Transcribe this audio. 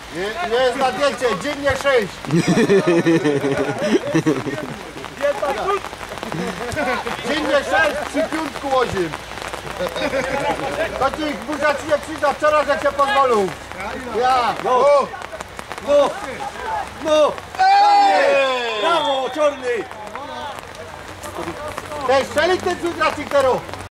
Jest na diecie, dziennie 6. Dziennie 6, przy piątku 8. Takich burza ci nie przyda, wczoraj że cię pozwolą. Ja. No! Brawo, czarny! Te strzelić ten filtracik teraz.